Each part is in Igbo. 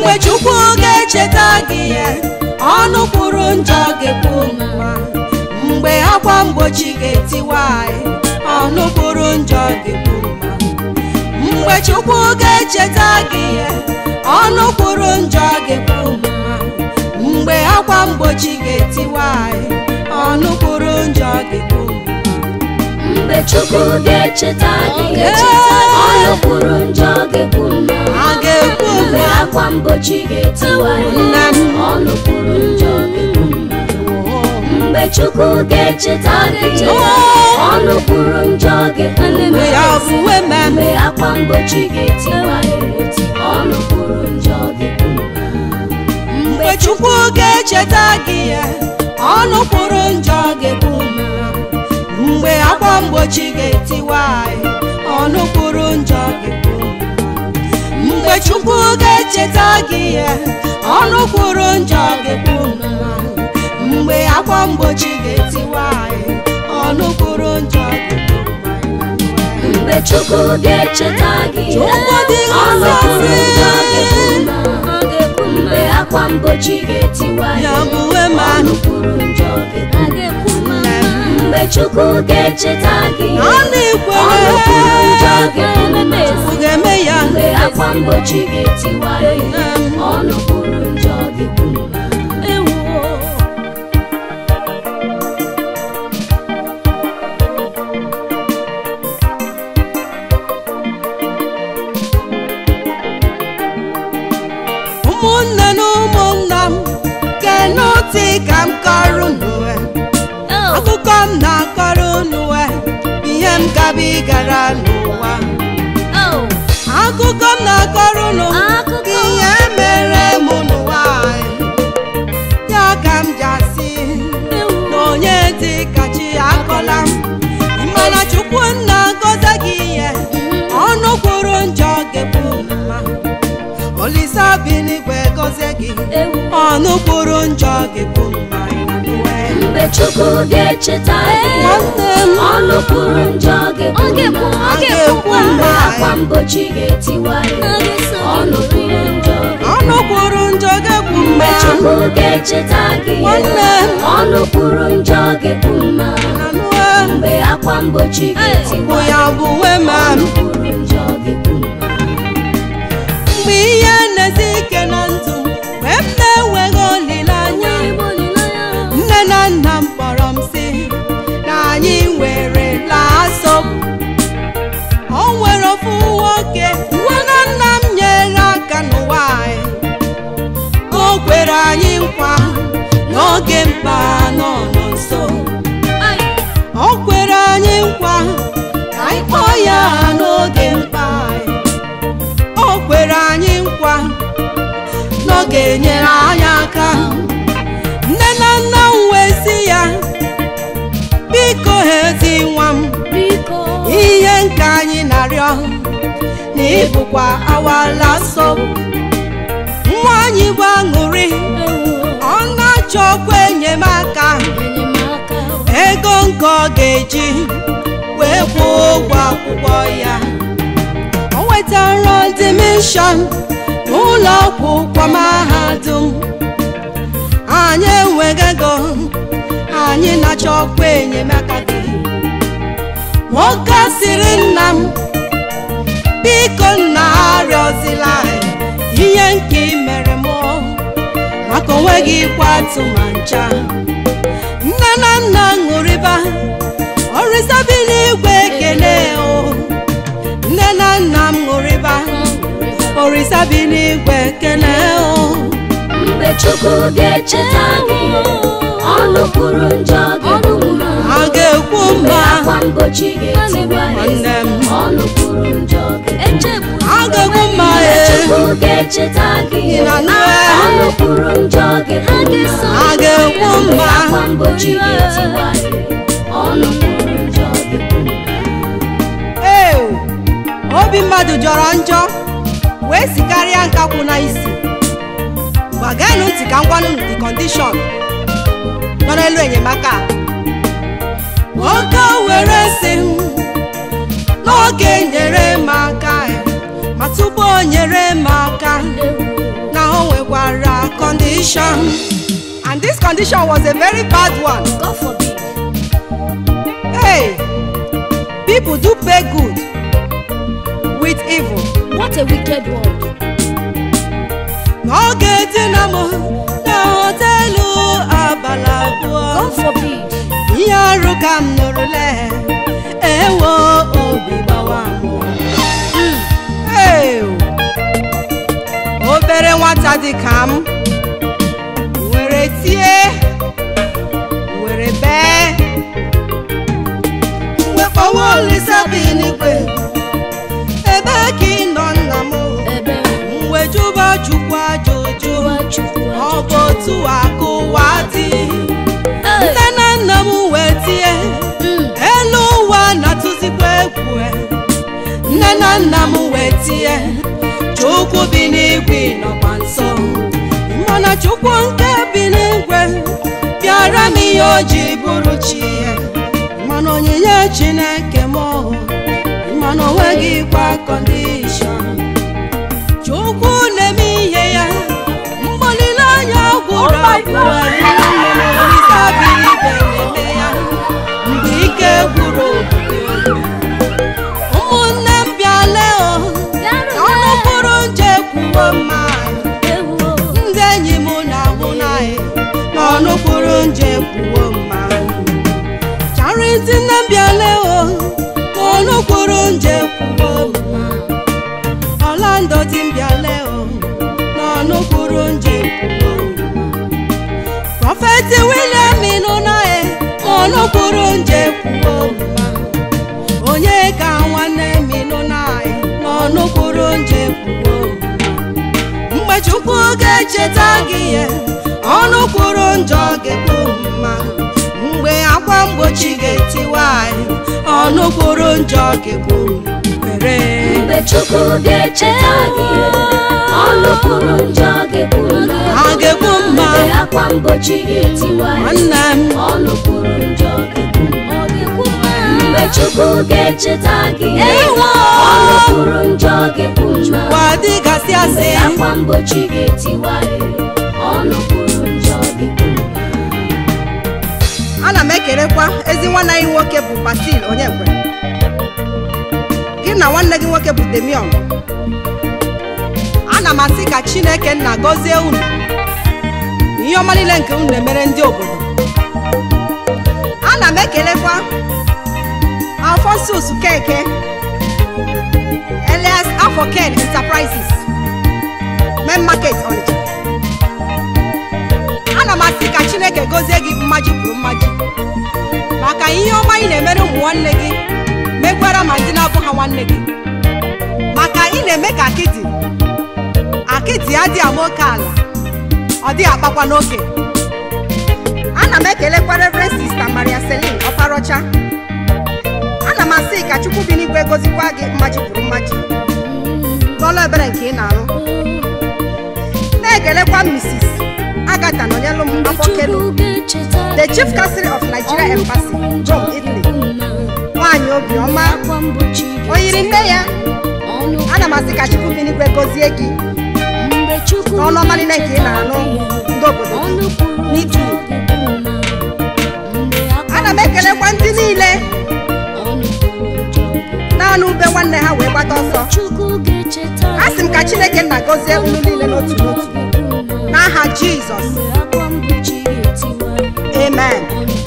mgbe Chukwu ga-echeta gị ya ọnụ kwuru njọ ga-ekwu mma mgbe akwa mgbochi ga-etiwa ọnụ kwuru njọ ga-ekwu mma mgbe Chukwu ga-echeta gị ya ọnụ kwuru njọ ga-ekwu mma mgbe akwa mgbochi ga-etiwa ọnụ kwuru njọ ga-ekwu mma mgbe Chukwu ga-echeta gị ọnụ kwuru njọ ga-ekwu mma mgbe akwa mgbochi ga-etiwa ọnụ kwuru njọ ga-ekwu mma mgbe Chukwu ga-echeta gị ọnụ kwuru njọ ga-ekwu mma mgbe akwa mgbochi ga-etiwa ọnụ kwuru njọ ga-ekwu mma mgbe Chukwu ga-echeta gị ọnụ kwuru njọ ga-ekwu mma mgbe akwa mgbochi ga-etiwa ọnụ kwuru njọ ga-ekwu mgbe Chukwu ga-echeta gị ọnụ kwuru njọ ga-ekwu mma mgbe akwa mgbochi ga-etiwa ọnụ kwuru njọ ga-ekwu mgbe Chukwu ga-echeta gị ọnụ kwuru njọ ga-ekwu mma mgbe akwa mgbochi ga-etiwa ọnụ kwuru njọ ga-ekwu mgbe Chukwu ga-echeta gị ọnụ kwuru njọ ga-eme ya mgbe akwa mgbochi ga-etiwa ọnụ kwuru njọ ga-ekwu ụmụnne na ụmụnna m kenụtị ka m kọrọ unu akụkọ m na-akọrọ unu ihe m gabigara n'ụwa akụkọ m na-akọrọ unu ihe mere m n'ụwa ya ka m ji asị na onye dị ka chi akọla m mana Chukwu na-agọzi gị ihe ọnụ kwuru njọ ga-ekwu mma Olisa bi n'igwe gọzie gị ọnụ kwuru njọ ga-ekwu mma mgbe Chukwu ga-echeta gị ọnụ kwuru njọ ga-ekwu mma akwa mgbochi ga-etiwa ọnụ kwuru njọ ga-ekwu mma mgbe Chukwu ga-echeta gị ọnụ kwuru njọ ga-ekwu mma mgbe akwa mgbochi ga-etiwa ọnụ kwuru njọ ga-ekwu mma mgbe ihe na-esi ike na ndụ mgbe m na-enweghị olileanya nne na nna m kpọrọ m sị na anyị nwere laasọ o nwere ofu nwoke nne na nna m nyere aka n'ụwa o kwere anyị nkwa n'oge mkpa nọ nso o kwere anyị nkwa ka anyị kpọọ ya n'oge mkpa o kwere anyị nkwa n'oge nyere anyị aka nne na nna m wee sị ya biko ezi nwa m ihe nke anyị na-arịọ na ịbụkwa awala nsọ nwa anyị bụ aṅụrị ọ na-achọkwa enyemaka ego nke ọ ga-eji wee kwụọ ụgwọ akwụkwọ ya o wetara admission n'ụlọ akwụkwọ mahadum anyị enweghị ego anyị na-achọkwa enyemaka gị nwoke sịrị nna m biko nna arịọzila ihe nke i mere m maka onweghị ikwe atụ ma ncha nne na nna ṅụrịba Olisa bi n'igwe ekele nne na nna m ṅụrịba Olisa bi n'igwe ekele mgbe Chukwu ga-echeta gị ọnụ kwuru njọ ga-ekwu mma a ga-ekwu mma akwa mgbochi ga-etiwa ọnụ kwuru njọ a ga-ekwu mma Chukwu ga-echeta gị ọnụ kwuru njọ ga-ekwu mma a ga-ekwu mma akwa mgbochi ga-etiwa ọnụ kwuru njọ ga-ekwu mma obi mmadụ jọrọ njọ wee sikarịa nkakwụ na isi gbaganụ ntị ka ngwanụ the condition nọ n'elu enyemaka nwoke were sị n'oge nyere m aka ma tupu o nyere m aka na o condition, and this condition was a very bad one. God forbid. Hey, people do pay good with evil. What a wicked world. No getting a mo, no hotelu abalabua. God forbid. Yaru kam nurule, ewo obi bawamu. Hey, obere nwata di kam, were tie, were be. We powo lisa binigwe, ebe ki nonna mo. We juba chukwa jojo, obo tu akuwati. Nana namu wetie, elu wa natuzikwe kwe. Nana namu wetie, chukwu binigwe no panso. Mana chukwu nke binigwe, biara mi yoji buruchie. Mano nyinye Chineke mo, mano wegi kwa condition. Chukwu nemi ya, mbolila ya gura gura. Mbike guru umunne mbiale o, ono kuru nje kuwa ma. Ndenyi muna munae, ono kuru nje kuwa ma. Charity mbiale o, ono kuru nje kuwa ma. Orlando timbiale o, ono kuru nje kuwa ma. Prophet William Inunae, ono kuru nje kuwa ma. Onye ka nwanne Inunae, ono kuru nje kuwa ma. Mgbe Chukwu ga-echeta gị ya, ono kuru nje ga-ekwu ma. Mgbe akwa mgbochi ga-etiwa, ono kuru nje ga-ekwu mere. Mgbe Chukwu ga-echeta gị ya, ono kuru nje ga-ekwu ma. Mgbe akwa mgbochi ga-etiwa, ono kuru nje ga-ekwu ma. Mgbe Chukwu ga-echeta gị ya, ono kuru nje ga-ekwu ma. Mgbe akwa mgbochi ga-etiwa, ono kuru nje ga-ekwu ma. Ana m ekelekwa ezi nwanne anyị nwoke bụ Basil Onyekwe. Gị na nwanne gị nwoke bụ Demion. Ana m asị ka Chineke nna gọzie unu. Ihe ọma niile nke unu na-emere ndị obodo. Ana m ekelekwa Alphonsus Keke, Elias Afoken Enterprises, Main Market Onitsha. Ana m asị ka Chineke gọzie gị mmaji kwuru mmaji. Maka ihe ọma ị na-emere ụmụ nwanne gị, mekwara ma ndị na-abụ ha nwanne gị. Maka ị na-eme ka akịdị adị ama oke ala, ọ dị akpakwa n'oke. Ana m ekelekwa Reverend Sister Maria Celine Ọparocha. Ana m asị ka Chukwu bi n'igwe gozikwa gị mmaji kwuru mmaji n'ọlụ ebere nke ị na-arụ. Na-ekelekwa Mrs. Agatha Nonyelu Afokelu, the Chief Counsel of Nigeria Embassy, Rome, Italy. Nwanyị obiọma, oyiri nne ya. Ana m asị ka Chukwu bi n'igwe gozie gị n'ọlụ ọma niile nke ị na-arụ ndị obodo n'Italy. Ana m ekelekwa ndị niile naanị ube nwanne ha wee gbata ọsọ. Asị m ka Chineke nna gọzie unu niile n'otu n'otu n'aha Jizọs. Amen.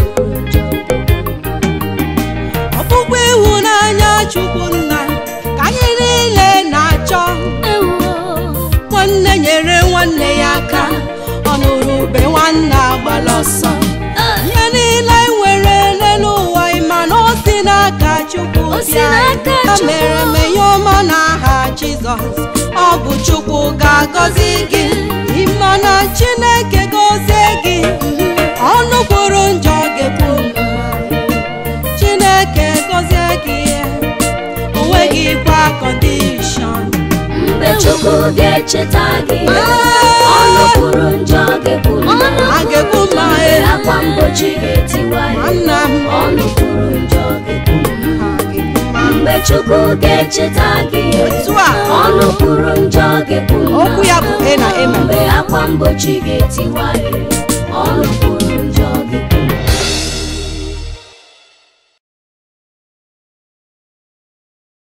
Ọkpụkpụ ịhụnanya Chukwu nna ka anyị niile na-achọ. Nwanne nyere nwanne ya aka, ọ nụrụ ube nwanne agbala ọsọ. Ihe niile nwere n'elu ụwa ịma na o si n'aka Chukwu bịa. Ha mere menye ọma n'aha Jizọs. Ọ bụ Chukwu ga-agọzi gị, ịma na Chineke gọzie gị, ọnụ kwuru njọ ga-ekwu ma. Chineke gọzie gị, o nweghị kwa condition. Mgbe Chukwu ga-echeta gị, ọnụ kwuru njọ ga-ekwu ma. Mgbe akwa mgbochi ga-etiwa, ọnụ kwuru njọ ga-ekwu ma. Mgbe Chukwu ga-echeta gị Otu a. ọnụ kwuru njọ ga-ekwu Okwu ya bụ e na eme. mgbe akwa mgbochi ga-etiwa ọnụ